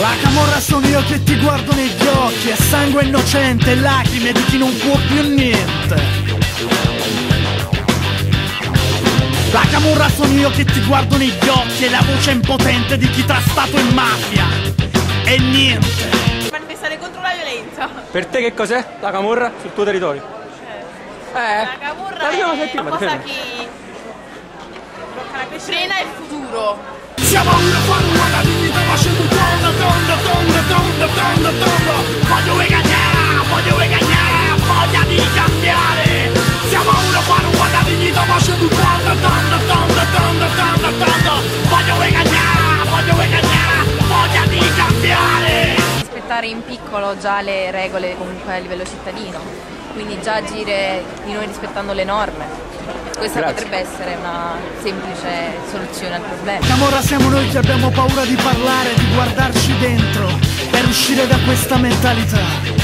La camorra sono io che ti guardo negli occhi, è sangue innocente, lacrime di chi non può più niente. La camorra sono io che ti guardo negli occhi, è la voce impotente di chi tra Stato e mafia. E niente. Manifestare contro la violenza. Per te che cos'è la camorra sul tuo territorio? La camorra è una cosa che frena il futuro. Siamo una faruana di vita facendo tonda, tonda, tonda, tonda, tonda, tonda. Voglio guadagnare, voglia di cambiare. Siamo una faruana di vita facendo tonda, tonda, tonda, tonda, tonda, tonda. Voglio guadagnare, voglia di cambiare. Rispettare in piccolo già le regole comunque a livello cittadino, quindi già agire di noi rispettando le norme. Questa potrebbe essere una semplice soluzione al problema. Camorra siamo noi che abbiamo paura di parlare, di guardarci dentro, per uscire da questa mentalità.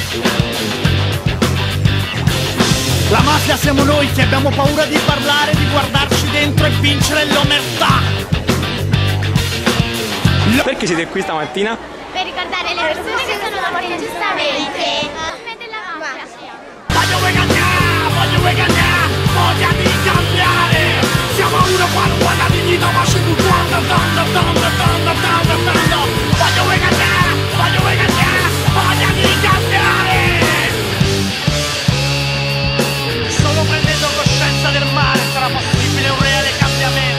La mafia siamo noi che abbiamo paura di parlare, di guardarci dentro e vincere l'omertà. Perché siete qui stamattina? Per ricordare le persone che sono morte ingiustamente. Della mafia. Voglio guadagnare, voglia di cambiare. Siamo una faruana di vita facendo tonda, tonda, tonda, tonda, tonda, tonda. Voglio guadagnare, voglia di cambiare. Solo prendendo coscienza del male sarà possibile un reale cambiamento.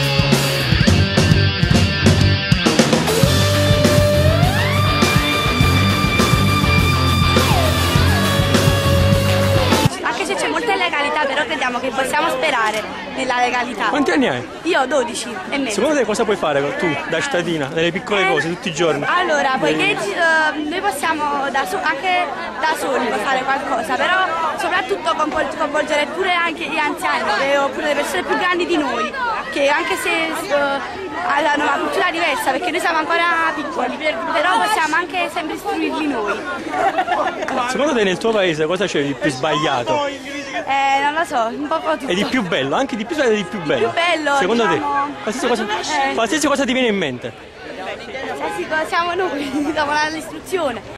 Anche se c'è molta illegalità, però crediamo che possiamo sperare nella legalità. Quanti anni hai? Io 12 e mezzo. Secondo te cosa puoi fare tu da cittadina, nelle piccole cose, tutti i giorni? Allora, poiché noi possiamo anche da soli fare qualcosa, però soprattutto coinvolgere pure anche gli anziani oppure le persone più grandi di noi, che anche se hanno una cultura diversa, perché noi siamo ancora piccoli, però possiamo anche sempre istruirli noi. Secondo te nel tuo paese cosa c'è di più sbagliato? Non lo so, un po' tutto. E di più bello, anche di più bello e di più bello. Più bello, secondo diciamo, qualsiasi cosa ti viene in mente? Siamo noi, siamo l'istruzione.